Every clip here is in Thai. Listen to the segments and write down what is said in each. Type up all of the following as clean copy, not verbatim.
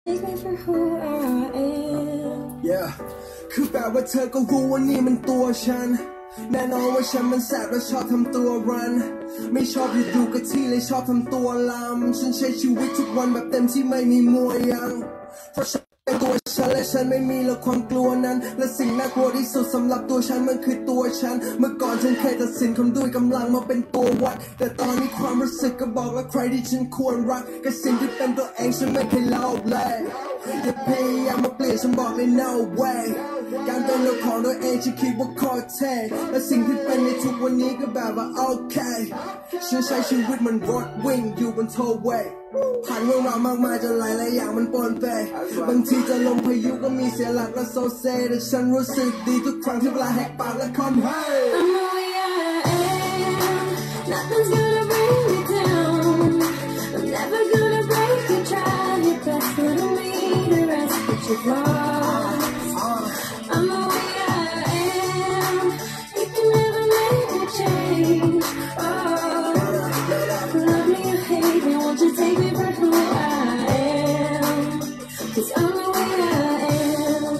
Take me for who I am Yeah คือแปลว่าเธอก็รู้ว่านี่มันตัวฉันแน่นอนว่าฉันมันแสบและชอบทำตัวรันไม่ชอบอยู่กับที่เลยชอบทำตัวลำฉันใช้ชีวิตทุกวันแบบเต็มที่ไม่มีมัวยังเพราะฉันเป็นตัวฉันและฉันไม่มีละความกลัวนั้นและสิ่งน่ากลัวที่สุดสำหรับตัวฉันมันคือตัวฉันเมื่อก่อนฉันเคยตัดสินคนด้วยกำลังมาเป็นตัววัดแต่ตอนนี้ความรู้สึกก็บอกและใครที่ฉันควรรักกับสิ่งที่เป็นตัวเองฉันไม่เคยเล่าเลยอย่าพยายามมาเปลี่ยนฉันบอกเลย no way การเป็นตัวของตัวเองฉันคิดว่าโคตรเท่และสิ่งที่เป็นในทุกวันนี้ก็แบบว่าโอเคฉันใช้ชีวิตมันรถวิ่งอยู่บนโทเวย์ผ่านเรื่องราวมากมายจนหลายอย่างมันปนเปบางทีจะลมพายุก็มีเสียหลักและโซเซแต่ฉันรู้สึกดีทุกครั้งที่เวลาแหกปากและคอนเฮ้ I'm the way I am Nothing's gonna bring me down I'm never gonna break you Try your best but I'll need the rest that you've lost I'm the way I am You can never make me change Oh love me or hate me Won't you take me for who I am Cause I'm the way I am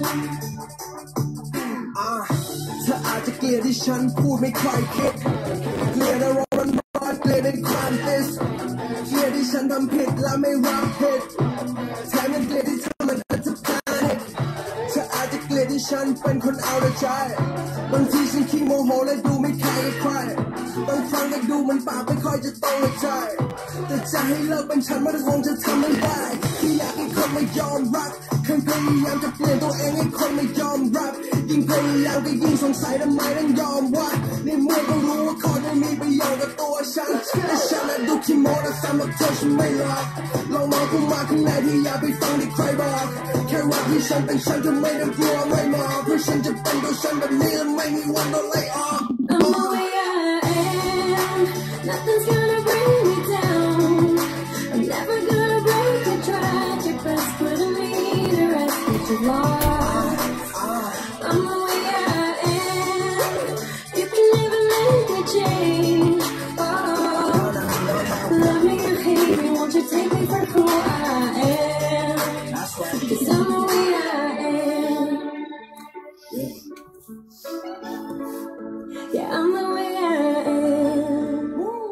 เธออาจจะเกลียดที่ฉันพูดไม่ค่อยคิดเกลียดอารมณ์ร้อนเกลียดในความดิสเกลียดที่ฉันทำผิดและไม่รับผิดแถมยังเกลียดที่เธอมันจะแพนิคเธออาจจะเกลียดที่ฉันเป็นคนเอาแต่ใจบางทีฉันขี้โมโหและดูไม่แคร์ใครบางครั้งก็ดูมันปากไม่ค่อยจะตรงกับใจแต่จะให้เลิกเป็นฉันมันคงจะทำไม่ได้ที่อยากให้คนมายอมรับเคยพยายามจะเปลี่ยนตัวเองให้คนไม่ยอมรับยิ่งพยายามก็ยิ่งสงสัยทำไมต้องยอมว่าในเมื่อก็รู้ว่าคนไม่มีประโยชน์กับตัวฉันแต่ฉันน่ะดูขี้โม้แต่สำหรับเธอฉันไม่รักลองมองเข้ามาข้างในที่อย่าไปฟังที่ใครบอกแค่รักที่ฉันเป็นฉันจะไม่ต้องกลัวไม่มองเพราะฉันจะเป็นตัวฉันแบบนี้และไม่มีวันโดนไล่ออก I'm the way I am Nothing's gonna bring me down I'm never gonna break you Tried your best but I need the rest that you lost I'm the way I am You can never make me change Oh love me or hate me Won't you take me for who I am Cause I'm the way I am Yeah, I'm the way I am.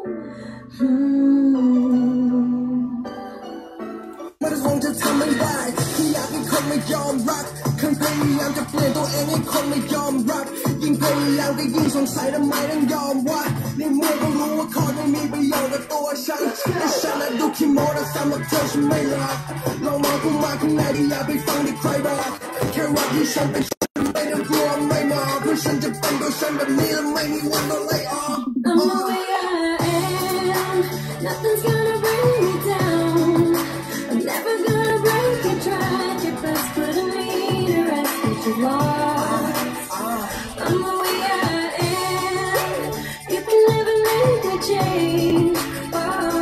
มันคงจะทำไม่ได้ที่อยากให้คนไม่ยอมรักเคยพยายามจะเปลี่ยนตัวเองให้คนไม่ยอมรับยิ่งพยายามก็ยิ่งสงสัยทำไมต้องยอมว่าในเมื่อก็รู้ว่าคนไม่มีประโยชน์กับตัวฉันแต่ฉันน่ะดูขี้โม้แต่สำหรับเธอฉันไม่รักลองมองเข้ามาข้างในที่อย่าไปฟังที่ใครบอกแค่รักที่ฉันเป็นไม่ต้องกลัวไม่มองเพราะฉันจะเป็นตัวฉันแบบนี้และไม่มีวันโดนไล่ออก I'm the way I am. Nothing's gonna bring me down. I'm never gonna break you. Tried your best, but I need the rest that you lost. I'm the way I am. You can never make me change. Oh,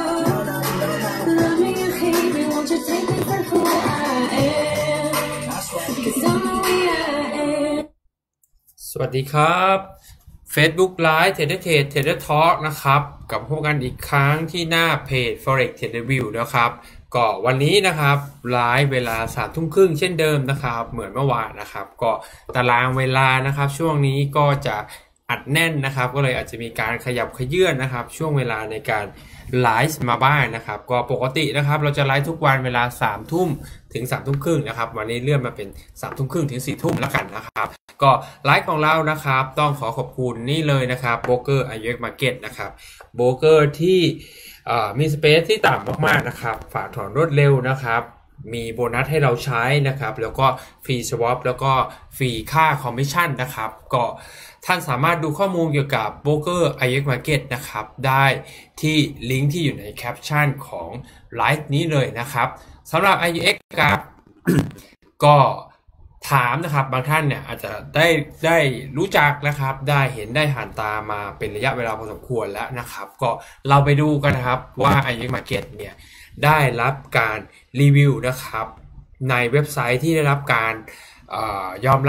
love me or hate me, won't you take me for who I am? 'Cause I'm the way I am. สวัสดีครับ Facebook Live Trader Trade Trader Talk นะครับกับพบกันอีกครั้งที่หน้าเพจ Forex Trader View นะครับก็วันนี้นะครับไลฟ์เวลา 3:30 นเช่นเดิมนะครับเหมือนเมื่อวานนะครับก็ตารางเวลานะครับช่วงนี้ก็จะอัดแน่นนะครับก็เลยอาจจะมีการขยับขยื่นนะครับช่วงเวลาในการไลฟ์มาบ้างนะครับก็ปกตินะครับเราจะไลฟ์ทุกวันเวลา 3 ทุ่มถึง 3 ทุ่มครึ่งนะครับวันนี้เลื่อนมาเป็น 3 ทุ่มครึ่งถึง 4 ทุ่มแล้วกันนะครับก็ไลฟ์ของเรานะครับต้องขอขอบคุณนี่เลยนะครับโบรกเกอร์ IUX Market นะครับโบรกเกอร์ที่มีสเปซที่ต่ำมากๆนะครับฝากถอนรวดเร็วนะครับมีโบนัสให้เราใช้นะครับแล้วก็ฟรีสวอปแล้วก็ฟรีค่าคอมมิชชั่นนะครับก็ท่านสามารถดูข้อมูลเกี่ยวกับโบรกเกอร์ IUX Market นะครับได้ที่ลิงก์ที่อยู่ในแคปชั่นของไลฟ์นี้เลยนะครับสำหรับ IUX ครับ ก็ถามนะครับบางท่านเนี่ยอาจจะได้รู้จักนะครับได้เห็นได้ผ่านตามาเป็นระยะเวลาพอสมควรแล้วนะครับก็เราไปดูกันนะครับว่า IUX Market เนี่ยได้รับการรีวิวนะครับในเว็บไซต์ที่ได้รับการยอมรับ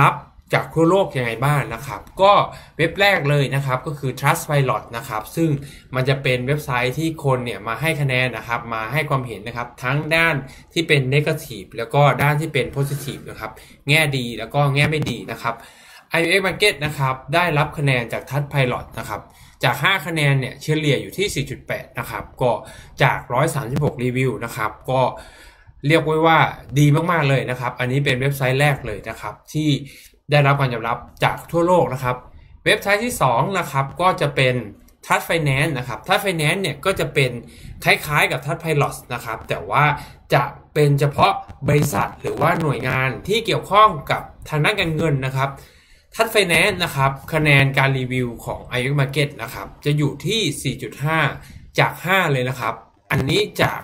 จากทั่วโลกยังไงบ้างนะครับก็เว็บแรกเลยนะครับก็คือ Trustpilot นะครับซึ่งมันจะเป็นเว็บไซต์ที่คนเนี่ยมาให้คะแนนนะครับมาให้ความเห็นนะครับทั้งด้านที่เป็น Negative แล้วก็ด้านที่เป็น Positive นะครับแง่ดีแล้วก็แง่ไม่ดีนะครับ iOS Market นะครับได้รับคะแนนจาก Trustpilot นะครับจาก5คะแนนเนี่ยเฉลี่ยอยู่ที่ 4.8 นะครับก็จาก136รีวิวนะครับก็เรียกว่าดีมากๆเลยนะครับอันนี้เป็นเว็บไซต์แรกเลยนะครับที่ได้รับการยอมรับจากทั่วโลกนะครับเว็บไซต์ที่2นะครับก็จะเป็น Trust Finance นะครับ Trust Finance เนี่ยก็จะเป็นคล้ายๆกับ Trustpilot นะครับแต่ว่าจะเป็นเฉพาะบริษัทหรือว่าหน่วยงานที่เกี่ยวข้องกับทางด้านการเงินนะครับ Trust Finance นะครับคะแนนการรีวิวของ iOS Market นะครับจะอยู่ที่ 4.5 จาก 5 เลยนะครับอันนี้จาก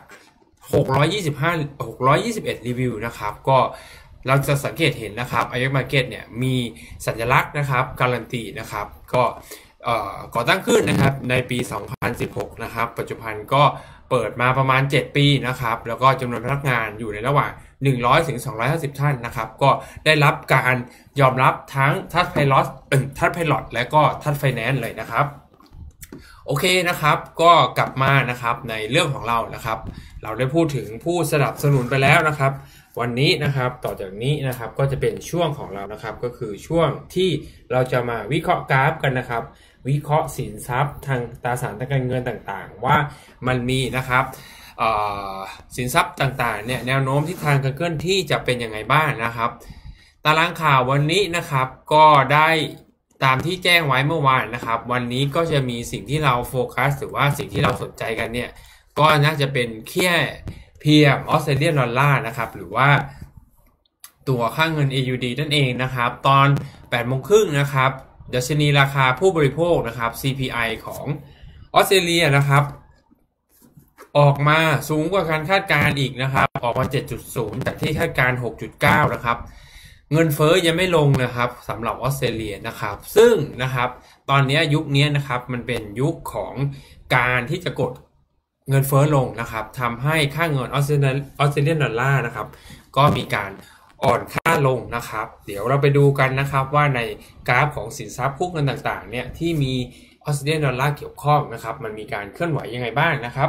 621รีวิวนะครับก็เราจะสังเกตเห็นนะครับ iOS Market เนี่ยมีสัญลักษณ์นะครับการันตีนะครับก็ก่อตั้งขึ้นนะครับในปี 2016 นะครับปัจจุบันก็เปิดมาประมาณ 7 ปีนะครับแล้วก็จำนวนพนักงานอยู่ในระหว่าง 100 ถึง 250 ท่านนะครับก็ได้รับการยอมรับทั้ง Trustpilot และก็ Trust Finance เลยนะครับโอเคนะครับก็กลับมานะครับในเรื่องของเรานะครับเราได้พูดถึงผู้สนับสนุนไปแล้วนะครับวันนี้นะครับต่อจากนี้นะครับก็จะเป็นช่วงของเรานะครับก็คือช่วงที่เราจะมาวิเคราะห์กราฟกันนะครับวิเคราะห์สินทรัพย์ทางตราสารทางการเงินต่างๆว่ามันมีนะครับสินทรัพย์ต่างๆเนี่ยแนวโน้มทิศทางการเคลื่อนที่จะเป็นยังไงบ้างนะครับตารางข่าววันนี้นะครับก็ได้ตามที่แจ้งไว้เมื่อวานนะครับวันนี้ก็จะมีสิ่งที่เราโฟกัสหรือว่าสิ่งที่เราสนใจกันเนี่ยก็น่าจะเป็นแค่เพียงออสเตรเลียนดอลลาร์นะครับหรือว่าตัวค่าเงิน AUD นั่นเองนะครับตอน 8 โมงครึ่งนะครับดัชนีราคาผู้บริโภคนะครับ CPI ของออสเตรเลียนะครับออกมาสูงกว่าการคาดการณ์อีกนะครับออกมา 7.0 จากที่คาดการณ์ 6.9 นะครับเงินเฟ้อยังไม่ลงนะครับสำหรับออสเตรเลียนะครับซึ่งนะครับตอนนี้ยุคนี้นะครับมันเป็นยุคของการที่จะกดเงินเฟ้อลงนะครับทำให้ค่าเงินออสเตรเลียนดอลลาร์นะครับก็มีการอ่อนค่าลงนะครับเดี๋ยวเราไปดูกันนะครับว่าในกราฟของสินทรัพย์คู่เงินต่างๆเนี่ยที่มีออสเตรเลียนดอลลาร์เกี่ยวข้องนะครับมันมีการเคลื่อนไหวยังไงบ้างนะครับ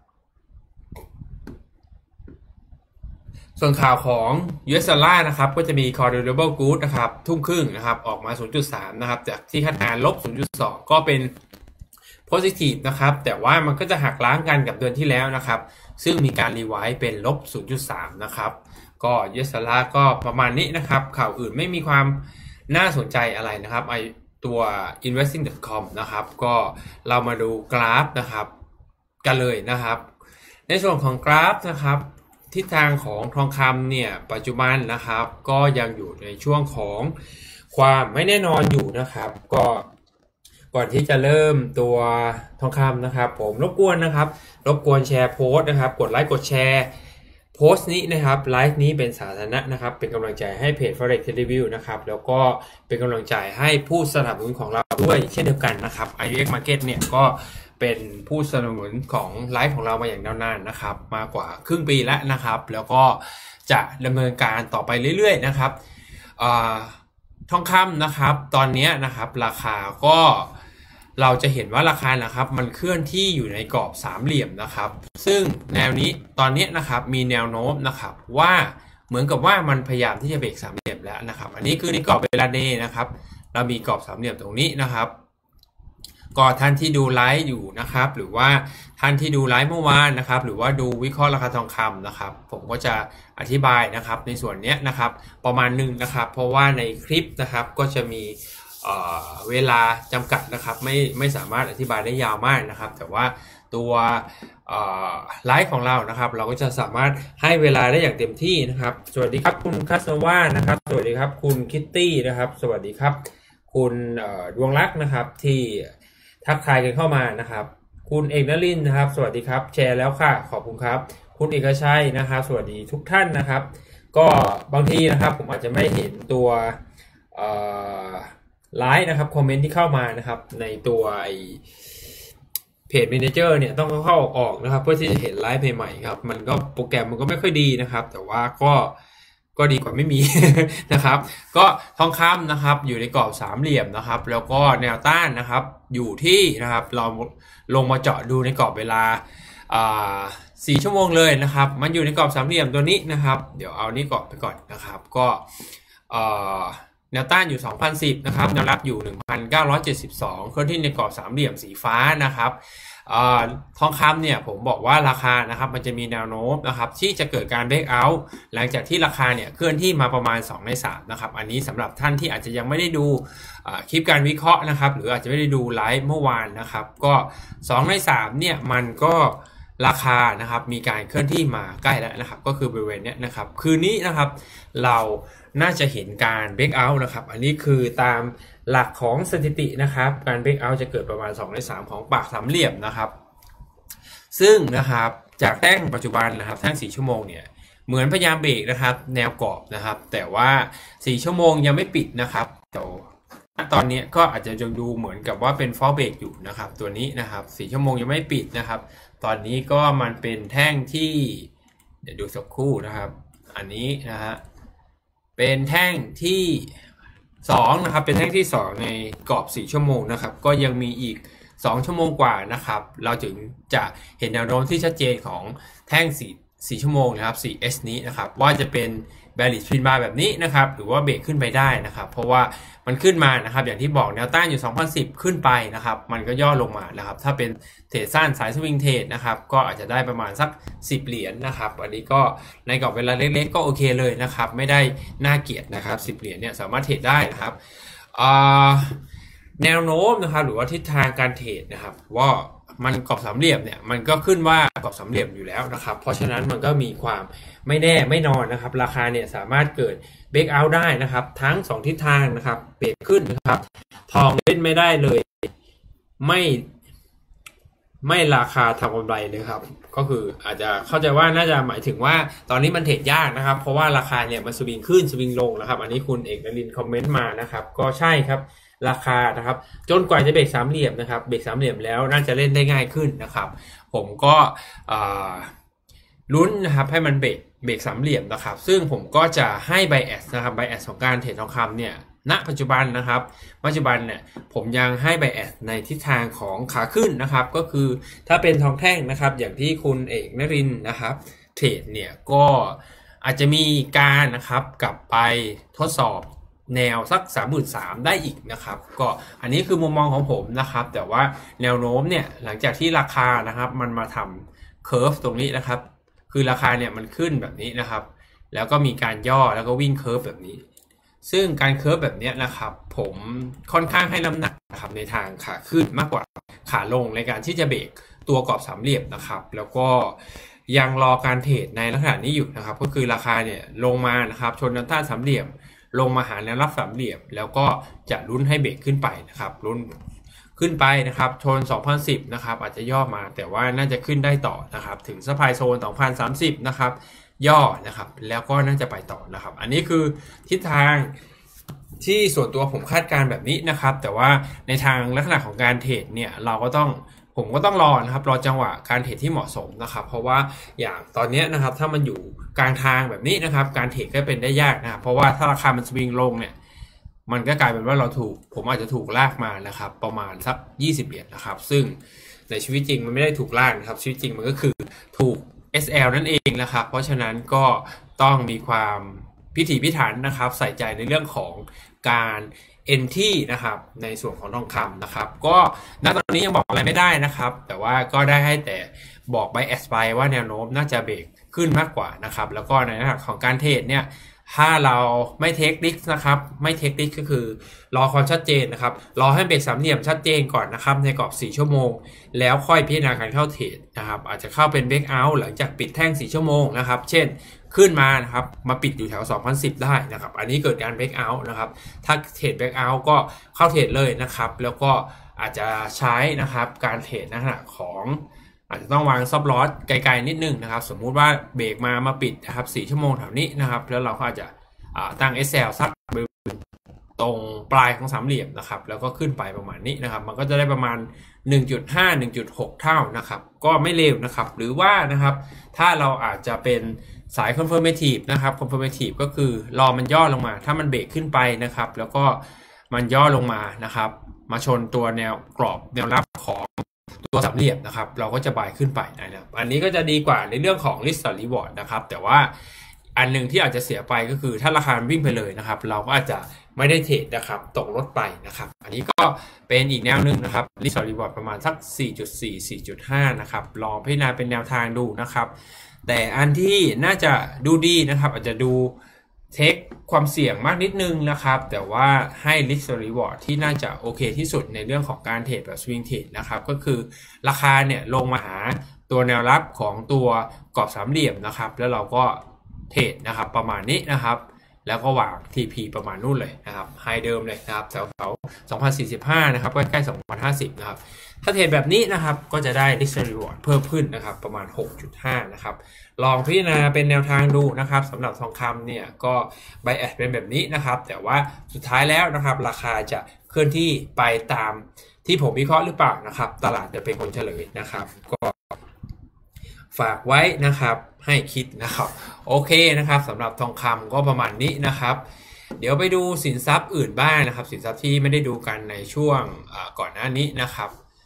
ส่วนข่าวของ US ดอลลาร์นะครับก็จะมี Core Durable Goods นะครับทุ่มครึ่งนะครับออกมา 0.3 นะครับจากที่คาดการณ์ลบ 0.2 ก็เป็น positive นะครับแต่ว่ามันก็จะหักล้างกันกับเดือนที่แล้วนะครับซึ่งมีการรีไวซ์เป็นลบ 0.3 นะครับก็ US ดอลลาร์ก็ประมาณนี้นะครับข่าวอื่นไม่มีความน่าสนใจอะไรนะครับไอตัว investing.com นะครับก็เรามาดูกราฟนะครับกันเลยนะครับในส่วนของกราฟนะครับทิศทางของทองคำเนี่ยปัจจุบันนะครับก็ยังอยู่ในช่วงของความไม่แน่นอนอยู่นะครับก็ก่อนที่จะเริ่มตัวทองคำนะครับผมรบกวนแชร์โพสต์นะครับกดไลค์กดแชร์โพสต์นี้นะครับไลฟ์นี้เป็นสาธารณะนะครับเป็นกำลังใจให้เพจ Forex Review นะครับแล้วก็เป็นกำลังใจให้ผู้สนับสนุนของเราด้วยเช่นเดียวกันนะครับ iOS Market เนี่ยก็เป็นผู้สนับสนุนของไลฟ์ของเรามาอย่างยาวนานนะครับมากว่าครึ่งปีแล้วนะครับแล้วก็จะดำเนินการต่อไปเรื่อยๆนะครับทองคำนะครับตอนนี้นะครับราคาก็เราจะเห็นว่าราคานะครับมันเคลื่อนที่อยู่ในกรอบสามเหลี่ยมนะครับซึ่งแนวนี้ตอนนี้นะครับมีแนวโน้มนะครับว่าเหมือนกับว่ามันพยายามที่จะเบรกสามเหลี่ยมแล้วนะครับอันนี้คือในกรอบเวลาเดย์นะครับเรามีกรอบสามเหลี่ยมตรงนี้นะครับก็ท่านที่ดูไลฟ์อยู่นะครับหรือว่าท่านที่ดูไลฟ์เมื่อวานนะครับหรือว่าดูวิเคราะห์ราคาทองคำนะครับผมก็จะอธิบายนะครับในส่วนนี้นะครับประมาณนึงนะครับเพราะว่าในคลิปนะครับก็จะมีเวลาจำกัดนะครับไม่สามารถอธิบายได้ยาวมากนะครับแต่ว่าตัวไลฟ์ของเรานะครับเราก็จะสามารถให้เวลาได้อย่างเต็มที่นะครับสวัสดีครับคุณคัสโนวานะครับสวัสดีครับคุณคิตตี้นะครับสวัสดีครับคุณดวงรักนะครับที่ทักทายกันเข้ามานะครับคุณเอกนฤมลนะครับสวัสดีครับแชร์แล้วค่ะขอบคุณครับคุณเอกชัยนะครับสวัสดีทุกท่านนะครับก็บางทีนะครับผมอาจจะไม่เห็นตัวไลฟ์นะครับคอมเมนต์ที่เข้ามานะครับในตัวเพจ Manager เนี่ยต้องเข้าออกนะครับเพื่อที่จะเห็นไลฟ์ใหม่ๆครับมันก็โปรแกรมมันก็ไม่ค่อยดีนะครับแต่ว่าก็ก็ดีกว่าไม่มี นะครับก็ทองคำนะครับอยู่ในกรอบสามเหลี่ยมนะครับแล้วก็แนวต้านนะครับอยู่ที่นะครับเราลงมาเจาะดูในกรอบเวลา4 ชั่วโมงเลยนะครับมันอยู่ในกรอบสามเหลี่ยมตัวนี้นะครับเดี๋ยวเอานี่กรอบไปก่อนนะครับก็แนวต้านอยู่ 2,010 นะครับแนวรับอยู่ 1,972 เคลื่อนที่ในกรอบสามเหลี่ยมสีฟ้านะครับทองคำเนี่ยผมบอกว่าราคานะครับมันจะมีแนวโน้มนะครับที่จะเกิดการเบรกเอาท์หลังจากที่ราคาเนี่ยเคลื่อนที่มาประมาณ2 ใน 3นะครับอันนี้สำหรับท่านที่อาจจะยังไม่ได้ดูคลิปการวิเคราะห์นะครับหรืออาจจะไม่ได้ดูไลฟ์เมื่อวานนะครับก็2 ใน 3เนี่ยมันก็ราคานะครับมีการเคลื่อนที่มาใกล้แล้วนะครับก็คือบริเวณนี้นะครับคืนนี้นะครับเราน่าจะเห็นการเบรกเอาท์นะครับอันนี้คือตามหลักของสถิตินะครับการเบรกเอาท์จะเกิดประมาณ2 ใน 3ของปากสามเหลี่ยมนะครับซึ่งนะครับจากแท่งปัจจุบันนะครับแท่ง4 ชั่วโมงเนี่ยเหมือนพยายามเบรกนะครับแนวกรอบนะครับแต่ว่า4 ชั่วโมงยังไม่ปิดนะครับตอนนี้ก็อาจจะยังดูเหมือนกับว่าเป็นฟอลเบรกอยู่นะครับตัวนี้นะครับ4 ชั่วโมงยังไม่ปิดนะครับตอนนี้ก็มันเป็นแท่งที่เดี๋ยวดูสักครู่นะครับอันนี้นะฮะเป็นแท่งที่2นะครับเป็นแท่งที่2ในกรอบ4 ชั่วโมงนะครับก็ยังมีอีก2 ชั่วโมงกว่านะครับเราถึงจะเห็นแนวโน้มที่ชัดเจนของแท่ง4 ชั่วโมงนะครับ 4S นี้นะครับว่าจะเป็นbearish pin bar แบบนี้นะครับหรือว่าเบรกขึ้นไปได้นะครับเพราะว่ามันขึ้นมานะครับอย่างที่บอกแนวต้านอยู่ 2,010 ขึ้นไปนะครับมันก็ย่อลงมานะครับถ้าเป็นเทรดสั้นสายสวิงเทรดนะครับก็อาจจะได้ประมาณสัก10 เหรียญนะครับอันนี้ก็ในกรอบเวลาเล็กๆก็โอเคเลยนะครับไม่ได้น่าเกลียดนะครับ10 เหรียญเนี่ยสามารถเทรดได้นะครับแนวโน้มนะครับหรือว่าทิศทางการเทรดนะครับว่ามันกรอบสามเหลี่ยมเนี่ยมันก็ขึ้นว่ากรอบสามเหลี่ยมอยู่แล้วนะครับเพราะฉะนั้นมันก็มีความไม่แน่ไม่นอนนะครับราคาเนี่ยสามารถเกิดเบรกเอาท์ได้นะครับทั้ง2 ทิศทางนะครับเบรกขึ้นนะครับทองเล่นไม่ได้เลยไม่ราคาทำกำไรเลยครับก็คืออาจจะเข้าใจว่าน่าจะหมายถึงว่าตอนนี้มันเทรดยากนะครับเพราะว่าราคาเนี่ยมันสวิงขึ้นสวิงลงนะครับอันนี้คุณเอกนรินทร์คอมเมนต์มานะครับก็ใช่ครับราคานะครับจนกว่าจะเบรกสามเหลี่ยมนะครับเบรกสามเหลี่ยมแล้วน่าจะเล่นได้ง่ายขึ้นนะครับผมก็ลุ้นนะครับให้มันเบรกสามเหลี่ยมนะครับซึ่งผมก็จะให้ bias นะครับ bias ของการเทรดทองคำเนี่ยณปัจจุบันนะครับปัจจุบันเนี่ยผมยังให้ bias ในทิศทางของขาขึ้นนะครับก็คือถ้าเป็นทองแท่งนะครับอย่างที่คุณเอกนรินทร์นะครับเทรดเนี่ยก็อาจจะมีการนะครับกลับไปทดสอบแนวสัก 33,000 ได้อีกนะครับก็อันนี้คือมุมมองของผมนะครับแต่ว่าแนวโน้มเนี่ยหลังจากที่ราคานะครับมันมาทำเคอร์ฟตรงนี้นะครับคือราคาเนี่ยมันขึ้นแบบนี้นะครับแล้วก็มีการย่อแล้วก็วิ่งเคอร์ฟแบบนี้ซึ่งการเคอร์ฟแบบนี้นะครับผมค่อนข้างให้น้ำหนักนะครับในทางขาขึ้นมากกว่าขาลงในการที่จะเบรกตัวกรอบสามเหลี่ยมนะครับแล้วก็ยังรอการเทรดในลักษณะนี้อยู่นะครับก็คือราคาเนี่ยลงมานะครับชนแนวต้านสามเหลี่ยมลงมาหาแนวรับสามเหลี่ยมแล้วก็จะลุ้นให้เบรกขึ้นไปนะครับลุ้นขึ้นไปนะครับชน 2,010 นะครับอาจจะย่อมาแต่ว่าน่าจะขึ้นได้ต่อนะครับถึงซัพพลายโซน 2,030 นะครับย่อนะครับแล้วก็น่าจะไปต่อนะครับอันนี้คือทิศทางที่ส่วนตัวผมคาดการแบบนี้นะครับแต่ว่าในทางลักษณะของการเทรดเนี่ยผมก็ต้องรอนะครับรอจังหวะการเทรดที่เหมาะสมนะครับเพราะว่าอย่างตอนนี้นะครับถ้ามันอยู่กลางทางแบบนี้นะครับการเทรดก็เป็นได้ยากนะครับเพราะว่าถ้าราคามันสวิงลงเนี่ยมันก็กลายเป็นว่าผมอาจจะถูกลากมานะครับประมาณสัก20 เหรียญนะครับซึ่งในชีวิตจริงมันไม่ได้ถูกลากนะครับชีวิตจริงมันก็คือถูก SL นั่นเองนะครับเพราะฉะนั้นก็ต้องมีความพิถีพิถันนะครับใส่ใจในเรื่องของการNT นะครับในส่วนของทองคำนะครับก็ณตอนนี้ยังบอกอะไรไม่ได้นะครับแต่ว่าก็ได้ให้แต่บอก bias ไปว่าแนวโน้มน่าจะเบรกขึ้นมากกว่านะครับแล้วก็ในลักษณะของการเทรดเนี่ยถ้าเราไม่เทคริสนะครับไม่เทคริสก็คือรอความชัดเจนนะครับรอให้เบรกสามเหลี่ยมชัดเจนก่อนนะครับในกรอบ4 ชั่วโมงแล้วค่อยพิจารณาการเข้าเทรดนะครับอาจจะเข้าเป็นเบรกเอาท์หลังจากปิดแท่ง4 ชั่วโมงนะครับเช่นขึ้นมานะครับมาปิดอยู่แถว 2,010 ได้นะครับอันนี้เกิดการเบรกเอาท์นะครับถ้าเทรดเบรกเอาท์ก็เข้าเทรดเลยนะครับแล้วก็อาจจะใช้นะครับการเทรดลักษณะของอาจจะต้องวางซับลอสไกลๆนิดนึงนะครับสมมุติว่าเบรกมาปิดนะครับ4 ชั่วโมงแถวนี้นะครับแล้วเราก็อาจจะตั้ง SL สักตรงปลายของสามเหลี่ยมนะครับแล้วก็ขึ้นไปประมาณนี้นะครับมันก็จะได้ประมาณ 1.5 1.6 เท่านะครับก็ไม่เลวนะครับหรือว่านะครับถ้าเราอาจจะเป็นสาย confirmative นะครับ confirmative ก็คือรอมันย่อลงมาถ้ามันเบรกขึ้นไปนะครับแล้วก็มันย่อลงมานะครับมาชนตัวแนวกรอบแนวรับของตัวสามเหลี่ยมนะครับเราก็จะบายขึ้นไปนะครับอันนี้ก็จะดีกว่าในเรื่องของ risk reward นะครับแต่ว่าอันหนึ่งที่อาจจะเสียไปก็คือถ้าราคาวิ่งไปเลยนะครับเราก็อาจจะไม่ได้เทรดนะครับตกรถไปนะครับอันนี้ก็เป็นอีกแนวหนึ่งนะครับ risk reward ประมาณสัก 4.4 4.5 นะครับลองพิจารณาเป็นแนวทางดูนะครับแต่อันที่น่าจะดูดีนะครับอาจจะดูเทคความเสี่ยงมากนิดนึงนะครับแต่ว่าให้ risk reward ที่น่าจะโอเคที่สุดในเรื่องของการเทรดแบบ swing trade นะครับก็คือราคาเนี่ยลงมาหาตัวแนวรับของตัวกรอบสามเหลี่ยมนะครับแล้วเราก็เทรดนะครับประมาณนี้นะครับแล้วก็วาง TP ประมาณนู่นเลยนะครับไฮเดิมเลยนะครับแถวๆ 2045 นะครับใกล้ๆ 2050 นะครับถ้าเทรดแบบนี้นะครับก็จะได้ risk reward เพิ่มขึ้นนะครับประมาณ 6.5 นะครับลองพิจารณาเป็นแนวทางดูนะครับสำหรับทองคำเนี่ยก็ bias เป็นแบบนี้นะครับแต่ว่าสุดท้ายแล้วนะครับราคาจะเคลื่อนที่ไปตามที่ผมวิเคราะห์หรือเปล่านะครับตลาดจะเป็นคนเฉลยนะครับก็ฝากไว้นะครับให้คิดนะครับโอเคนะครับสำหรับทองคำก็ประมาณนี้นะครับเดี๋ยวไปดูสินทรัพย์อื่นบ้างนะครับสินทรัพย์ที่ไม่ได้ดูกันในช่วงก่อนหน้านี้นะครับ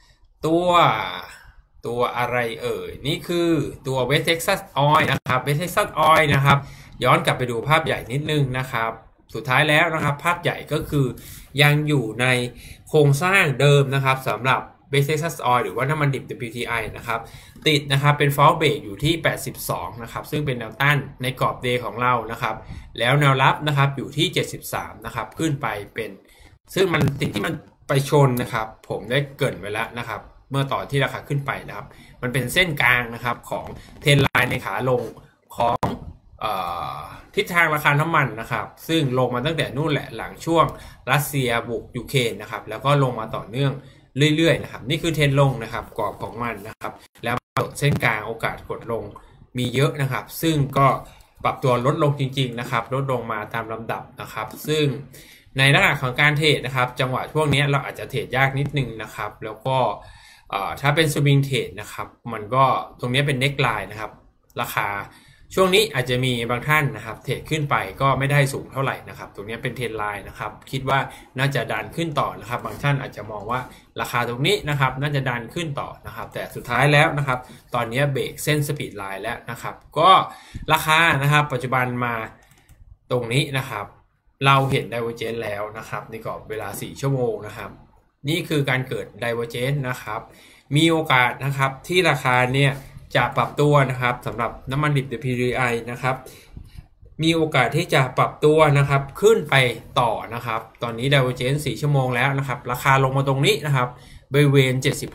ตัวอะไรนี่คือตัว West Texas Oil นะครับ West Texas Oil นะครับย้อนกลับไปดูภาพใหญ่นิดนึงนะครับสุดท้ายแล้วนะครับภาพใหญ่ก็คือยังอยู่ในโครงสร้างเดิมนะครับสำหรับWest Texas Oil หรือว่าน้ำมันดิบ WTI นะครับติดนะครับเป็น fall break อยู่ที่82นะครับซึ่งเป็นแนวต้านในกรอบ day ของเรานะครับแล้วแนวรับนะครับอยู่ที่73นะครับขึ้นไปเป็นซึ่งมันสิ่งที่มันไปชนนะครับผมได้เกริ่นไว้แล้วนะครับเมื่อต่อที่ราคาขึ้นไปนะครับมันเป็นเส้นกลางนะครับของเทรนไลน์ในขาลงของทิศทางราคาน้ำมันนะครับซึ่งลงมาตั้งแต่นู่นแหละหลังช่วงรัสเซียบุกยูเครนนะครับแล้วก็ลงมาต่อเนื่องเรื่อยๆนะครับนี่คือเทรนลงนะครับกรอบของมันนะครับแล้วเส้นกลางโอกาสกดลงมีเยอะนะครับซึ่งก็ปรับตัวลดลงจริงๆนะครับลดลงมาตามลำดับนะครับซึ่งในลักษณะของการเทรดนะครับจังหวะช่วงนี้เราอาจจะเทรดยากนิดนึงนะครับแล้วก็ถ้าเป็นสวิงเทรดนะครับมันก็ตรงนี้เป็นเน็กไลน์นะครับราคาช่วงนี้อาจจะมีบางท่านนะครับเทรดขึ้นไปก็ไม่ได้สูงเท่าไหร่นะครับตรงนี้เป็นเทรนไลน์นะครับคิดว่าน่าจะดันขึ้นต่อนะครับบางท่านอาจจะมองว่าราคาตรงนี้นะครับน่าจะดันขึ้นต่อนะครับแต่สุดท้ายแล้วนะครับตอนนี้เบรกเส้นสปีดไลน์แล้วนะครับก็ราคานะครับปัจจุบันมาตรงนี้นะครับเราเห็นไดเวอร์เจนแล้วนะครับในกรอบเวลา4ชั่วโมงนะครับนี่คือการเกิดไดเวอร์เจนนะครับมีโอกาสนะครับที่ราคาเนี่ยจะปรับตัวนะครับสำหรับน้ำมันดิบ WTI นะครับมีโอกาสที่จะปรับตัวนะครับขึ้นไปต่อนะครับตอนนี้ไดเวอร์เจน4ชั่วโมงแล้วนะครับราคาลงมาตรงนี้นะครับบริเวณ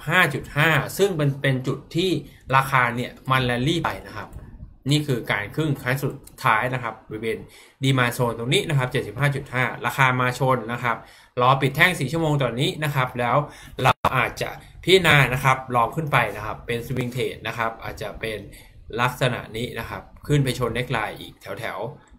75.5 ซึ่งเป็นจุดที่ราคาเนี่ยมันแรลลี่ไปนะครับนี่คือการครึ่งครั้งสุดท้ายนะครับบริเวณดีมาโซนตรงนี้นะครับ 75.5 ราคามาชนนะครับรอปิดแท่ง4ชั่วโมงตอนนี้นะครับแล้วเราอาจจะพิจารณานะครับลองขึ้นไปนะครับเป็นสวิงเทรดนะครับอาจจะเป็นลักษณะนี้นะครับขึ้นไปชนเน็กไลน์อีกแถว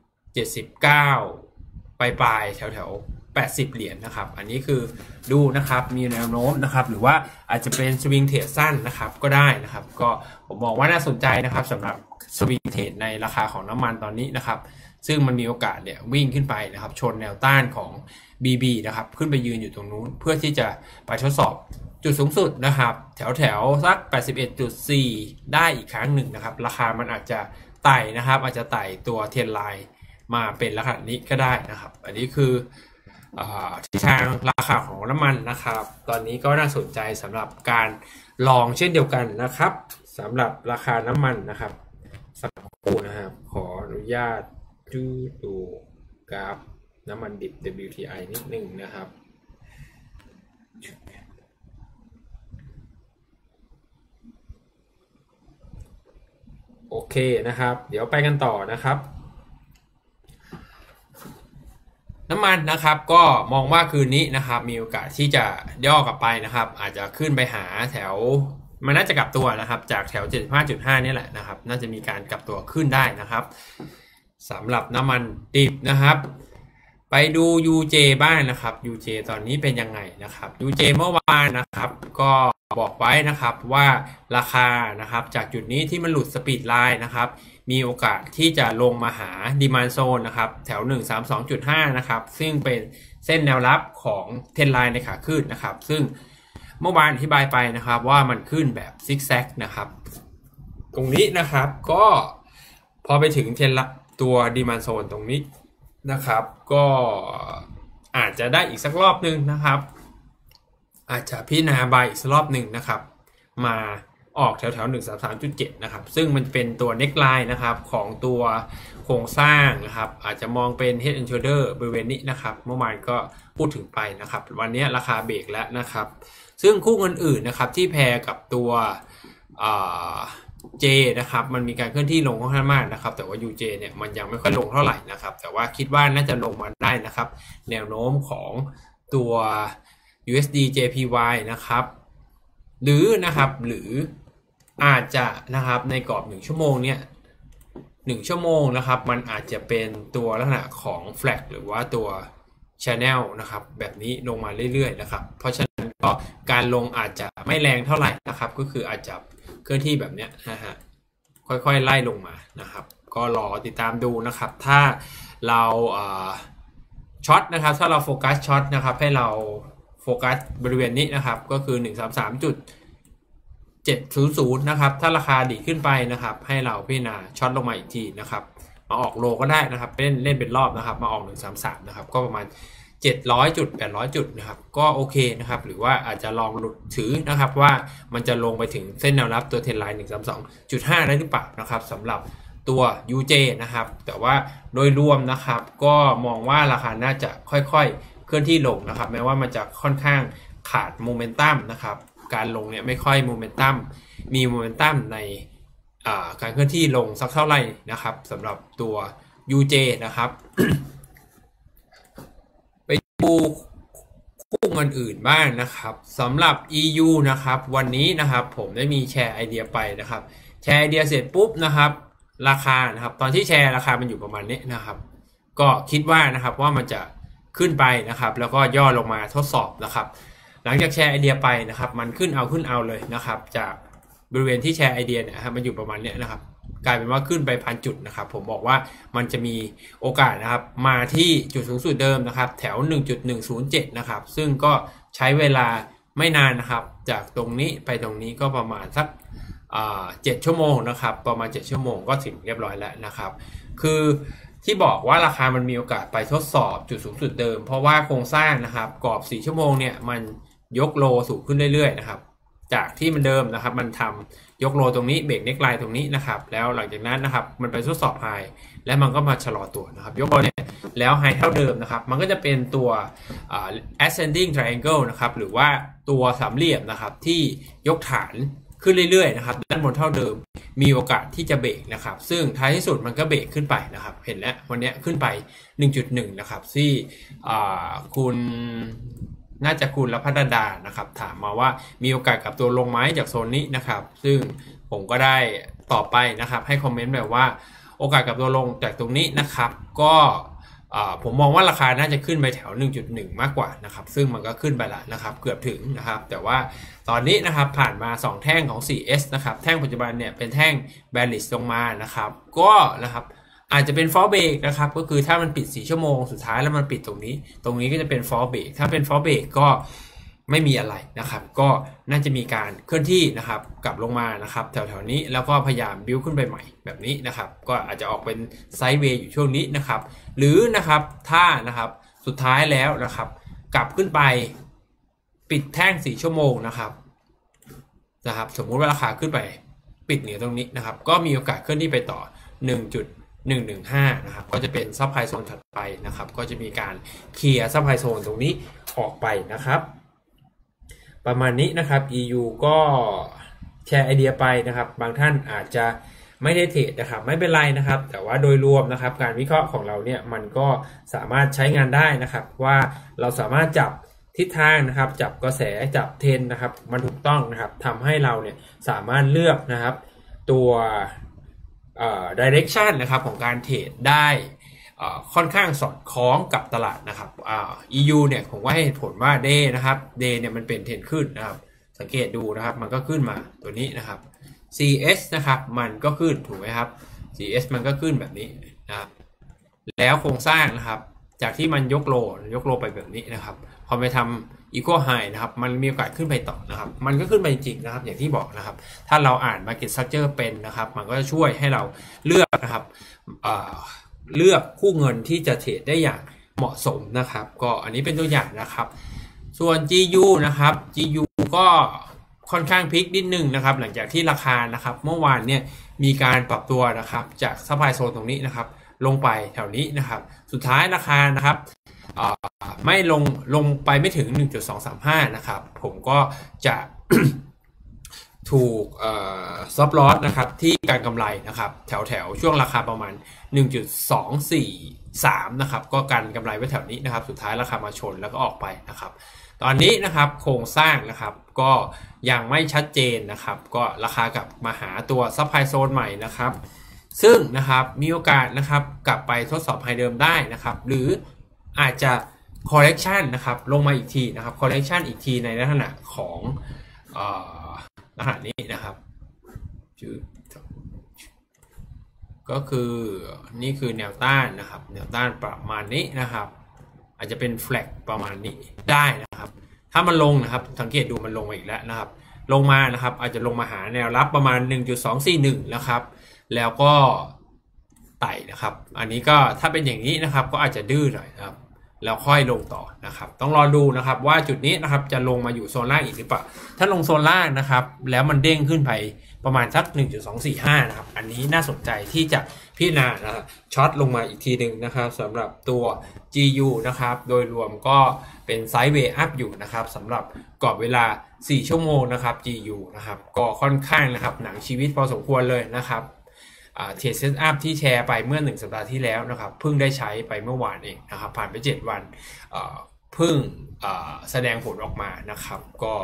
79ปลายแถว80เหรียญนะครับอันนี้คือดูนะครับมีแนวโน้มนะครับหรือว่าอาจจะเป็นสวิงเทรดสั้นนะครับก็ได้นะครับก็ผมมองว่าน่าสนใจนะครับสำหรับสวิงเทรดในราคาของน้ำมันตอนนี้นะครับซึ่งมันมีโอกาสเนี่ยวิ่งขึ้นไปนะครับชนแนวต้านของ BB นะครับขึ้นไปยืนอยู่ตรงนู้นเพื่อที่จะไปทดสอบจุดสูงสุดนะครับแถวสัก 81.4 ได้อีกครั้งหนึ่งนะครับราคามันอาจจะไต่นะครับอาจจะไต่ตัวเทรนไลน์มาเป็นลักษณะนี้ก็ได้นะครับอันนี้คือทิศทางราคาของน้ำมันนะครับตอนนี้ก็น่าสนใจสำหรับการลองเช่นเดียวกันนะครับสำหรับราคาน้ำมันนะครับสักครู่นะครับขออนุญาตดูกราฟน้ำมันดิบ WTI นิดนึงนะครับโอเคนะครับเดี๋ยวไปกันต่อนะครับน้ำมันนะครับก็มองว่าคืนนี้นะครับมีโอกาสที่จะย่อกลับไปนะครับอาจจะขึ้นไปหาแถวมันน่าจะกลับตัวนะครับจากแถว 75.5 นี่แหละนะครับน่าจะมีการกลับตัวขึ้นได้นะครับสำหรับน้ำมันดิบนะครับไปดู UJ บ้างนะครับ UJ ตอนนี้เป็นยังไงนะครับ UJ เมื่อวานนะครับก็บอกไว้นะครับว่าราคานะครับจากจุดนี้ที่มันหลุดสปีดไลน์นะครับมีโอกาสที่จะลงมาหาดีมานด์โซนนะครับแถว 132.5 นะครับซึ่งเป็นเส้นแนวรับของเทรนไลน์ในขาขึ้นนะครับซึ่งเมื่อวานอธิบายไปนะครับว่ามันขึ้นแบบซิกแซกนะครับตรงนี้นะครับก็พอไปถึงเทรนตัวดีมานด์โซนตรงนี้นะครับก็อาจจะได้อีกสักรอบหนึ่งนะครับอาจจะพิจารณาบายอีกสักรอบหนึ่งนะครับมาออกแถว 133.7 นะครับซึ่งมันเป็นตัวเน็กไลน์นะครับของตัวโครงสร้างนะครับอาจจะมองเป็น Head and Shoulder บริเวณนี้นะครับเมื่อวานก็พูดถึงไปนะครับวันนี้ราคาเบรกแล้วนะครับซึ่งคู่อื่นๆนะครับที่แพรกับตัวJ นะครับมันมีการเคลื่อนที่ลงค่อนข้างมากนะครับแต่ว่า UJ เนี่ยมันยังไม่ค่อยลงเท่าไหร่นะครับแต่ว่าคิดว่าน่าจะลงมาได้นะครับแนวโน้มของตัว USD JPY นะครับหรืออาจจะนะครับในกรอบ1ชั่วโมงเนี่ย1ชั่วโมงนะครับมันอาจจะเป็นตัวลักษณะของ flag หรือว่าตัว channel นะครับแบบนี้ลงมาเรื่อยๆนะครับเพราะฉะนั้นก็การลงอาจจะไม่แรงเท่าไหร่นะครับก็คืออาจจะเคลื่อนที่แบบเนี้ยนะฮะค่อยๆไล่ลงมานะครับก็รอติดตามดูนะครับถ้าเราช็อตนะครับถ้าเราโฟกัสช็อตนะครับให้เราโฟกัสบริเวณนี้นะครับก็คือ 133.700 นะครับถ้าราคาดีขึ้นไปนะครับให้เราพิจารณาช็อตลงมาอีกทีนะครับมาออกโลก็ได้นะครับเล่นเป็นรอบนะครับมาออก133นะครับก็ประมาณ700 จุด 800 จุดนะครับก็โอเคนะครับหรือว่าอาจจะลองหลุดถือนะครับว่ามันจะลงไปถึงเส้นแนวรับตัวเทรนไลน์ 132.5 ได้หรือเปล่านะครับสำหรับตัว UJ นะครับแต่ว่าโดยรวมนะครับก็มองว่าราคาน่าจะค่อยๆเคลื่อนที่ลงนะครับแม้ว่ามันจะค่อนข้างขาดโมเมนตัมนะครับการลงเนี่ยไม่ค่อยโมเมนตัมมีโมเมนตัมในการเคลื่อนที่ลงสักเท่าไหร่นะครับสำหรับตัว UJ นะครับ ไปดูคู่อื่นบ้างนะครับสำหรับ EU นะครับวันนี้นะครับผมได้มีแชร์ไอเดียไปนะครับแชร์ไอเดียเสร็จปุ๊บนะครับราคานะครับตอนที่แชร์ราคามันอยู่ประมาณนี้นะครับก็คิดว่านะครับว่ามันจะขึ้นไปนะครับแล้วก็ย่อลงมาทดสอบนะครับหลังจากแชร์ไอเดียไปนะครับมันขึ้นเอาเลยนะครับจากบริเวณที่แชร์ไอเดียเนี่ยครับมันอยู่ประมาณนี้นะครับกลายเป็นว่าขึ้นไป1,000 จุดนะครับผมบอกว่ามันจะมีโอกาสนะครับมาที่จุดสูงสุดเดิมนะครับแถว 1.107 นะครับซึ่งก็ใช้เวลาไม่นานนะครับจากตรงนี้ไปตรงนี้ก็ประมาณสัก7 ชั่วโมงนะครับประมาณ7 ชั่วโมงก็ถึงเรียบร้อยแล้วนะครับคือที่บอกว่าราคามันมีโอกาสไปทดสอบจุดสูงสุดเดิมเพราะว่าโครงสร้างนะครับกรอบ4 ชั่วโมงเนี่ยมันยกโลสูงขึ้นเรื่อยๆนะครับจากที่มันเดิมนะครับมันทำยกโลตรงนี้เบรกเน็กไลน์ตรงนี้นะครับแล้วหลังจากนั้นนะครับมันไปทดสอบไฮและมันก็มาชะลอตัวนะครับยกโลเนี่ยแล้วไฮเท่าเดิมนะครับมันก็จะเป็นตัวascending triangle นะครับหรือว่าตัวสามเหลี่ยมนะครับที่ยกฐานขึ้นเรื่อยๆนะครับด้านบนเท่าเดิมมีโอกาสที่จะเบรกนะครับซึ่งท้ายที่สุดมันก็เบรกขึ้นไปนะครับเห็นแล้ววันนี้ขึ้นไป 1.1 นะครับที่คุณน่าจะคุณละพัฒดานะครับถามมาว่ามีโอกาสกับตัวลงไหมจากโซนนี้นะครับซึ่งผมก็ได้ตอบไปนะครับให้คอมเมนต์แบบว่าโอกาสกับตัวลงจากตรงนี้นะครับก็ผมมองว่าราคาน่าจะขึ้นไปแถว 1.1 มากกว่านะครับซึ่งมันก็ขึ้นไปแล้วนะครับเกือบถึงนะครับแต่ว่าตอนนี้นะครับผ่านมา2แท่งของ 4S นะครับแท่งปัจจุบันเนี่ยเป็นแท่ง bearish ลงมานะครับก็นะครับอาจจะเป็น fall break นะครับก็คือถ้ามันปิด4 ชั่วโมงสุดท้ายแล้วมันปิดตรงนี้ก็จะเป็น fall break ถ้าเป็น fall break ก็ไม่มีอะไรนะครับก็น่าจะมีการเคลื่อนที่นะครับกลับลงมานะครับแถวๆนี้แล้วก็พยายามบิ้วขึ้นไปใหม่แบบนี้นะครับก็อาจจะออกเป็นไซด์เวย์อยู่ช่วงนี้นะครับหรือนะครับถ้านะครับสุดท้ายแล้วนะครับกลับขึ้นไปปิดแท่ง4 ชั่วโมงนะครับสมมุติว่าราคาขึ้นไปปิดเหนือตรงนี้นะครับก็มีโอกาสเคลื่อนที่ไปต่อ 1.115 นะครับก็จะเป็นซับไพโซนถัดไปนะครับก็จะมีการเคลียร์ซับไพโซนตรงนี้ออกไปนะครับประมาณนี้นะครับ EU ก็แชร์ไอเดียไปนะครับบางท่านอาจจะไม่ได้เทรดนะครับไม่เป็นไรนะครับแต่ว่าโดยรวมนะครับการวิเคราะห์ของเราเนี่ยมันก็สามารถใช้งานได้นะครับว่าเราสามารถจับทิศทางนะครับจับกระแสจับเทรนนะครับมันถูกต้องนะครับทำให้เราเนี่ยสามารถเลือกนะครับตัวdirection นะครับของการเทรดได้ค่อนข้างสอดคล้องกับตลาดนะครับEU เนี่ยผมว่าให้เหตุผลว่า day นะครับ day เนี่ยมันเป็นเทรนขึ้นนะครับสังเกตดูนะครับมันก็ขึ้นมาตัวนี้นะครับ CS นะครับมันก็ขึ้นถูกไหมครับ CS มันก็ขึ้นแบบนี้นะครับแล้วโครงสร้างนะครับจากที่มันยกโลไปแบบนี้นะครับพอไปทำ equal high นะครับมันมีโอกาสขึ้นไปต่อนะครับมันก็ขึ้นไปจริงนะครับอย่างที่บอกนะครับถ้าเราอ่าน market structure เป็นนะครับมันก็จะช่วยให้เราเลือกนะครับเลือกคู่เงินที่จะเทรดได้อย่างเหมาะสมนะครับก็อันนี้เป็นตัวอย่างนะครับส่วน GU นะครับ GU ก็ค่อนข้างพลิกนิดนึงนะครับหลังจากที่ราคานะครับเมื่อวานเนี่ยมีการปรับตัวนะครับจากซัพพลายโซนตรงนี้นะครับลงไปแถวนี้นะครับสุดท้ายราคานะครับไม่ลงไปไม่ถึง 1.235 นะครับผมก็จะ ถูกซับลอสนะครับที่การกำไรนะครับแถวช่วงราคาประมาณ 1.243 นะครับก็กันกำไรไว้แถวนี้นะครับสุดท้ายราคามาชนแล้วก็ออกไปนะครับตอนนี้นะครับโครงสร้างนะครับก็ยังไม่ชัดเจนนะครับก็ราคากลับมาหาตัวซัพพลายโซนใหม่นะครับซึ่งนะครับมีโอกาสนะครับกลับไปทดสอบไฮเดิมได้นะครับหรืออาจจะ correction นะครับลงมาอีกทีนะครับ correction อีกทีในลักษณะของลักษณะนี้นะครับก็คือนี่คือแนวต้านนะครับแนวต้านประมาณนี้นะครับอาจจะเป็นแฟลกประมาณนี้ได้นะครับถ้ามันลงนะครับสังเกตดูมันลงมาอีกแล้วนะครับลงมานะครับอาจจะลงมาหาแนวรับประมาณ 1.241 นะครับแล้วก็ไต่นะครับอันนี้ก็ถ้าเป็นอย่างนี้นะครับก็อาจจะดื้อหน่อยนะครับแล้วค่อยลงต่อนะครับต้องรอดูนะครับว่าจุดนี้นะครับจะลงมาอยู่โซนล่างอีกหรือเปล่าถ้าลงโซนล่างนะครับแล้วมันเด้งขึ้นไปประมาณสัก 1.245 นะครับอันนี้น่าสนใจที่จะพิจารณานะครับช็อตลงมาอีกทีหนึ่งนะครับสำหรับตัว GU นะครับโดยรวมก็เป็นไซด์เวย์อัพอยู่นะครับสำหรับกรอบเวลา4ชั่วโมงนะครับ GU นะครับก็ค่อนข้างนะครับหนังชีวิตพอสมควรเลยนะครับเทรดเซตอัพที่แชร์ไปเมื่อ1สัปดาห์ที่แล้วนะครับเพิ่งได้ใช้ไปเมื่อวานเองนะครับผ่านไป7วันเพิ่งแสดงผลออกมานะครับก็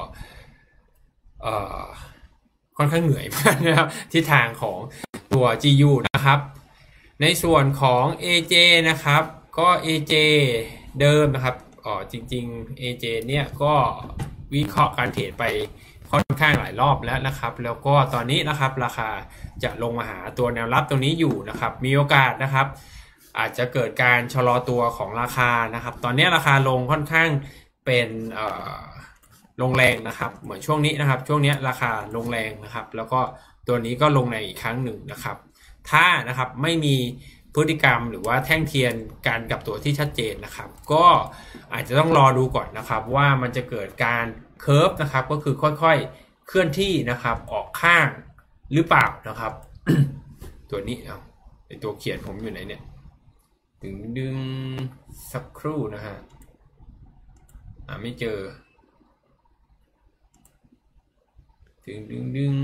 ค่อนข้างเหนื่อยมากนะครับทิศทางของตัว GU นะครับในส่วนของ AJ นะครับก็ AJ เดิมนะครับจริงๆ AJ เนี่ยก็วิเคราะห์การเทรดไปค่อนข้างหลายรอบแล้วนะครับแล้วก็ตอนนี้นะครับราคาจะลงมาหาตัวแนวรับตรงนี้อยู่นะครับมีโอกาสนะครับอาจจะเกิดการชะลอตัวของราคานะครับตอนนี้ราคาลงค่อนข้างเป็นลงแรงนะครับเหมือนช่วงนี้นะครับช่วงนี้ราคาลงแรงนะครับแล้วก็ตัวนี้ก็ลงในอีกครั้งหนึ่งนะครับถ้านะครับไม่มีพฤติกรรมหรือว่าแท่งเทียนการกลับตัวที่ชัดเจนนะครับก็อาจจะต้องรอดูก่อนนะครับว่ามันจะเกิดการเคิร์ฟนะครับก็คือค่อยๆเคลื่อนที่นะครับออกข้างหรือเปล่านะครับ ตัวนี้ไอตัวเขียนผมอยู่ไหนเนี่ยดึงสักครู่นะฮะไม่เจอดึง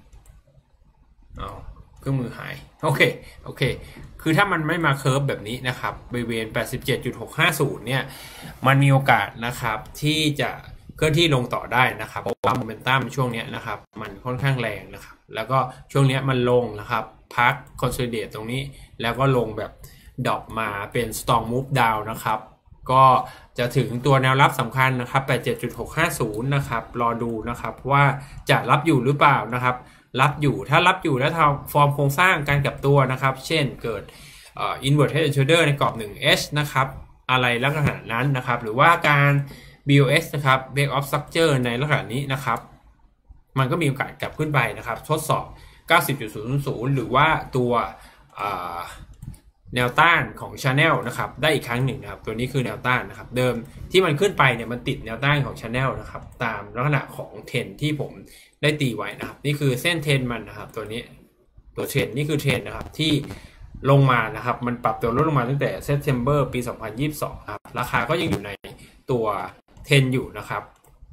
เครื่องมือหายโอเคคือถ้ามันไม่มาเคิร์ฟแบบนี้นะครับบริเวณ 87.650 เนี่ยมันมีโอกาสนะครับที่จะเคลื่อนที่ลงต่อได้นะครับเพราะว่าโมเมนตัมช่วงนี้นะครับมันค่อนข้างแรงนะครับแล้วก็ช่วงนี้มันลงนะครับพักคอนโซลิเดตตรงนี้แล้วก็ลงแบบดรอปมาเป็น strong move down นะครับก็จะถึงตัวแนวรับสำคัญนะครับ 87.650 นะครับรอดูนะครับว่าจะรับอยู่หรือเปล่านะครับรับอยู่ถ้ารับอยู่แล้วทำฟอร์มโครงสร้างการกลับตัวนะครับเช่นเกิดinward head and shoulder ในกรอบ 1H นะครับอะไรลักษณะนั้นนะครับหรือว่าการ BOS นะครับ break of structure ในลักษณะนี้นะครับมันก็มีโอกาสกลับขึ้นไปนะครับทดสอบ 90.00 หรือว่าตัวแนวต้านของ Channel นะครับได้อีกครั้งหนึ่งนะครับตัวนี้คือแนวต้านนะครับเดิมที่มันขึ้นไปเนี่ยมันติดแนวต้านของ Channel นะครับตามลักษณะของเทรนที่ผมได้ตีไว้นะครับนี่คือเส้นเทรนมันนะครับตัวนี้ตัวเทรนนี่คือเทรนนะครับที่ลงมานะครับมันปรับตัวลดลงมาตั้งแต่ September ปี 2022 ครับราคาก็ยังอยู่ในตัวเทรนอยู่นะครับ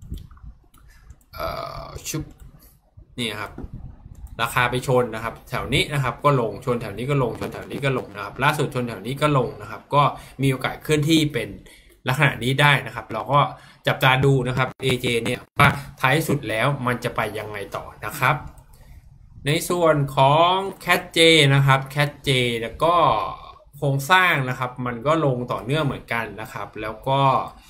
ชุบนี่ครับราคาไปชนนะครับแถวนี้นะครับก็ลงชนแถวนี้ก็ลงชนแถวนี้ก็ลงนะครับล่าสุดชนแถวนี้ก็ลงนะครับก็มีโอกาสเคลื่อนที่เป็นลักษณะนี้ได้นะครับเราก็จับตาดูนะครับ AJ เนี่ยว่าท้ายสุดแล้วมันจะไปยังไงต่อนะครับในส่วนของ CATJ นะครับ CATJ แล้วก็โครงสร้างนะครับมันก็ลงต่อเนื่องเหมือนกันนะครับแล้วก็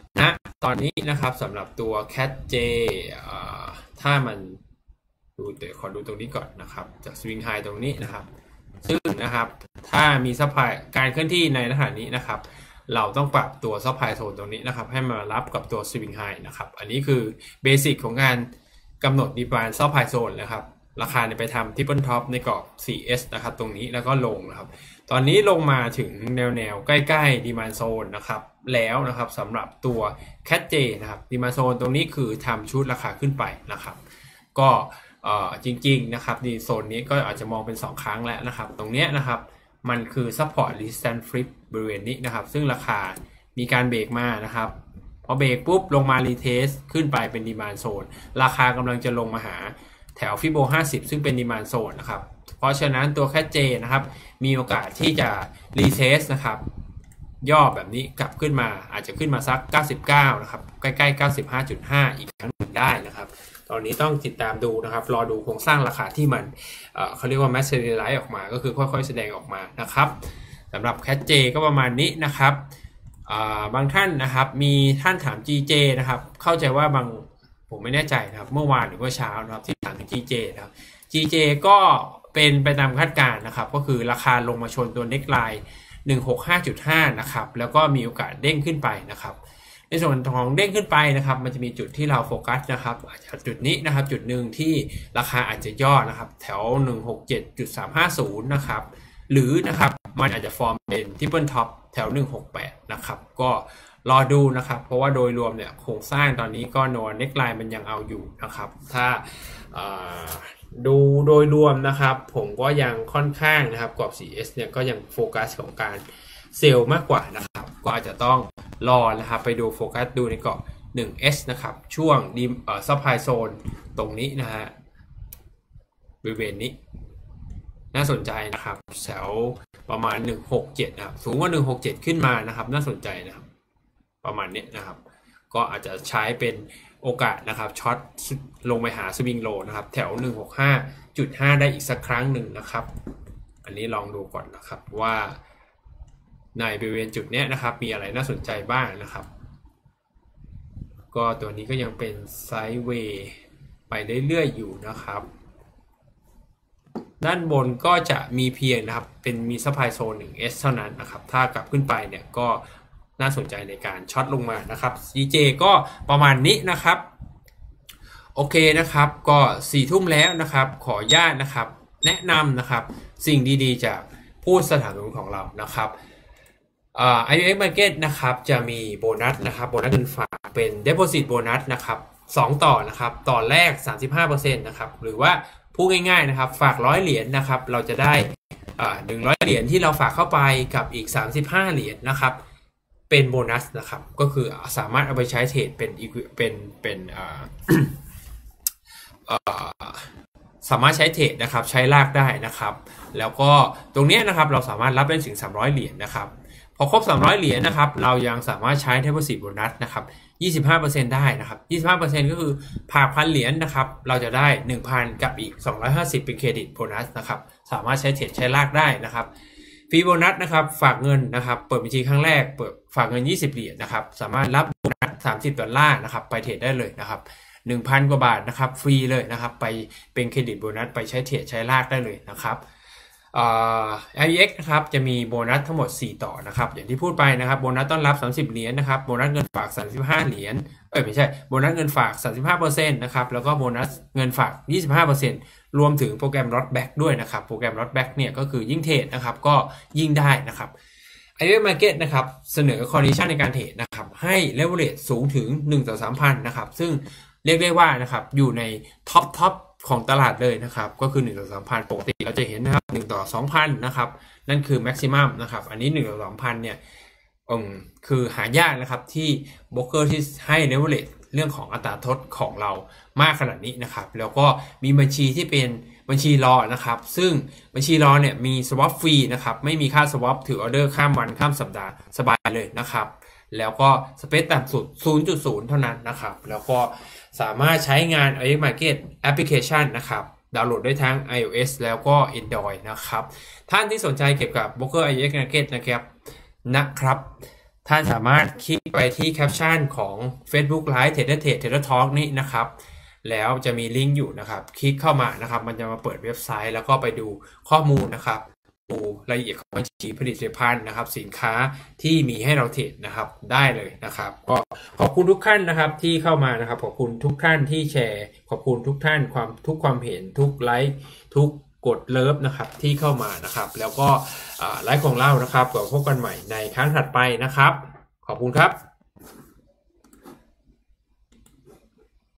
นะตอนนี้นะครับสำหรับตัว Cat J ถ้ามันเดี๋ยวขอดูตรงนี้ก่อนนะครับจาก Swing High ตรงนี้นะครับซึ่งนะครับถ้ามีซัพพลายการเคลื่อนที่ในลักษณะนี้นะครับเราต้องปรับตัวซัพพลายโซนตรงนี้นะครับให้มารับกับตัว Swing High นะครับอันนี้คือเบสิกของการกำหนด Demand Supply Zone นะครับราคาไปทำ Triple Top ในกรอบ 4S นะครับตรงนี้แล้วก็ลงนะครับตอนนี้ลงมาถึงแนวใกล้ๆ Demand Zone นะครับแล้วนะครับสำหรับตัว Cat J นะครับ Demand Zone ตรงนี้คือทำชุดราคาขึ้นไปนะครับก็จริงๆนะครับในโซนนี้ก็อาจจะมองเป็น2ครั้งแล้วนะครับตรงนี้นะครับมันคือ Support Resistance Flip บริเวณนี้นะครับซึ่งราคามีการเบรกมานะครับพอเบรกปุ๊บลงมา Retest ขึ้นไปเป็น Demand Zone ราคากำลังจะลงมาหาแถว Fibo 50ซึ่งเป็น Demand Zone นะครับเพราะฉะนั้นตัว Cat J นะครับมีโอกาสที่จะ Retest นะครับย่อแบบนี้กลับขึ้นมาอาจจะขึ้นมาสัก99นะครับใกล้ๆ 95.5 อีกครั้งหนึ่งได้นะครับตอนนี้ต้องติดตามดูนะครับรอดูโครงสร้างราคาที่มันเขาเรียกว่า materialize ออกมาก็คือค่อยๆแสดงออกมานะครับสำหรับ Cat J ก็ประมาณนี้นะครับบางท่านนะครับมีท่านถาม GJ นะครับเข้าใจว่าผมไม่แน่ใจนะครับเมื่อวานหรือว่าเช้านะครับที่ถามถึง GJ นะครับ GJ ก็เป็นไปตามคาดการณ์นะครับก็คือราคาลงมาชนตัว neck line 165.5 นะครับแล้วก็มีโอกาสเด้งขึ้นไปนะครับในส่วนของเด้งขึ้นไปนะครับมันจะมีจุดที่เราโฟกัสนะครับอาจจะจุดนี้นะครับจุดหนึ่งที่ราคาอาจจะย่อนะครับแถว 167.350 นะครับหรือนะครับมันอาจจะฟอร์มเป็น Triple Top แถว 168 นะครับก็รอดูนะครับเพราะว่าโดยรวมเนี่ยโครงสร้างตอนนี้ก็โนเน็กไลน์มันยังเอาอยู่นะครับถ้าดูโดยรวมนะครับผมก็ยังค่อนข้างนะครับกรอบ 4S เนี่ยก็ยังโฟกัสของการเซลล์มากกว่านะครับก็อาจจะต้องรอนะครับไปดูโฟกัสดูในกรอบ 1S นะครับช่วงซัพพลายโซนตรงนี้นะฮะบริเวณนี้น่าสนใจนะครับแถวประมาณ167นะครับสูงกว่า167ขึ้นมานะครับน่าสนใจนะครับประมาณนี้นะครับก็อาจจะใช้เป็นโอกาสนะครับช็อตลงไปหาสวิงโลนะครับแถว 165.5 ได้อีกสักครั้งหนึ่งนะครับอันนี้ลองดูก่อนนะครับว่าในบริเวณจุดนี้นะครับมีอะไรน่าสนใจบ้างนะครับก็ตัวนี้ก็ยังเป็นไซด์เวย์ไปเรื่อยๆอยู่นะครับด้านบนก็จะมีเพียงนะครับเป็นมีซัพพลายโซน 1S เท่านั้นนะครับถ้ากลับขึ้นไปเนี่ยก็น่าสนใจในการช็อตลงมานะครับ DJ ก็ประมาณนี้นะครับโอเคนะครับก็4 ทุ่มแล้วนะครับขออนุญาตนะครับแนะนำนะครับสิ่งดีๆจากผู้สนับสนุนของเรานะครับIUX Market นะครับจะมีโบนัสนะครับโบนัสเงินฝากเป็น Deposit โบนัสนะครับ2ต่อนะครับต่อแรก 35% นะครับหรือว่าพูดง่ายๆนะครับฝาก100 เหรียญนะครับเราจะได้100 เหรียญที่เราฝากเข้าไปกับอีก35 เหรียญนะครับเป็นโบนัสนะครับก็คือสามารถเอาไปใช้เทรดเป็นสามารถใช้เทรดนะครับใช้ลากได้นะครับแล้วก็ตรงนี้นะครับเราสามารถรับได้ถึง300 เหรียญนะครับพอครบ300 เหรียญนะครับเรายังสามารถใช้ Deposit โบนัสนะครับ 25% ได้นะครับ 25% ก็คือฝาก1,000 เหรียญนะครับเราจะได้ 1,000 กับอีก250เป็นเครดิตโบนัสนะครับสามารถใช้เทรดใช้ลากได้นะครับฟรีโบนัสนะครับฝากเงินนะครับเปิดบัญชีครั้งแรกฝากเงิน20 เหรียญนะครับสามารถรับโบนัส$30นะครับไปเทรดได้เลยนะครับ 1,000 กว่าบาทนะครับฟรีเลยนะครับไปเป็นเครดิตโบนัสไปใช้เทรดใช้ลากได้เลยนะครับIUX นะครับจะมีโบนัสทั้งหมด4ต่อนะครับอย่างที่พูดไปนะครับโบนัสต้อนรับ30 เหรียญนะครับโบนัสเงินฝาก35 เหรียญไม่ใช่โบนัสเงินฝาก 35% นะครับแล้วก็โบนัสเงินฝาก 25% รวมถึงโปรแกรม Lot Back ด้วยนะครับโปรแกรม Lot Back เนี่ยก็คือยิ่งเทรดนะครับก็ยิ่งได้นะครับ IUX Market นะครับเสนอ condition ในการเทรดนะครับให้ leverage สูงถึง 1/3,000 นะครับซึ่งเรียกได้ว่านะครับอยู่ในท็อปของตลาดเลยนะครับก็คือ 1/3,000 ปกติเราจะเห็นนะครับ1/2,000 นะครับนั่นคือ maximum นะครับอันนี้ 1/2,000 เนี่ยคือหายากนะครับที่โบรกเกอร์ที่ให้ leverage เรื่องของอัตราทดของเรามากขนาดนี้นะครับแล้วก็มีบัญชีที่เป็นบัญชีรอนะครับซึ่งบัญชีรอเนี่ยมี swap ฟรีนะครับไม่มีค่า swap ถือออเดอร์ข้ามวันข้ามสัปดาห์สบายเลยนะครับแล้วก็สเปซต่ำสุด 0.0 เท่านั้นนะครับแล้วก็สามารถใช้งาน IUX Market Application นะครับดาวน์โหลดได้ทั้ง iOS แล้วก็ Android นะครับท่านที่สนใจเกี่ยวกับโบรกเกอร์ IUX Market นะครับท่านสามารถคลิกไปที่แคปชั่นของ Facebook Live Trader Talk นี้นะครับแล้วจะมีลิงก์อยู่นะครับคลิกเข้ามานะครับมันจะมาเปิดเว็บไซต์แล้วก็ไปดูข้อมูลนะครับดูรายละเอียดของบัญชีผลิตภัณฑ์นะครับสินค้าที่มีให้เราเทรดนะครับได้เลยนะครับก็ขอบคุณทุกท่านนะครับที่เข้ามานะครับขอบคุณทุกท่านที่แชร์ขอบคุณทุกท่านทุกความเห็นทุกไลค์ทุกกดเลิฟนะครับที่เข้ามานะครับแล้วก็ไลฟ์ของเรานะครับก็พบกันใหม่ในครั้งถัดไปนะครับขอบคุณครับ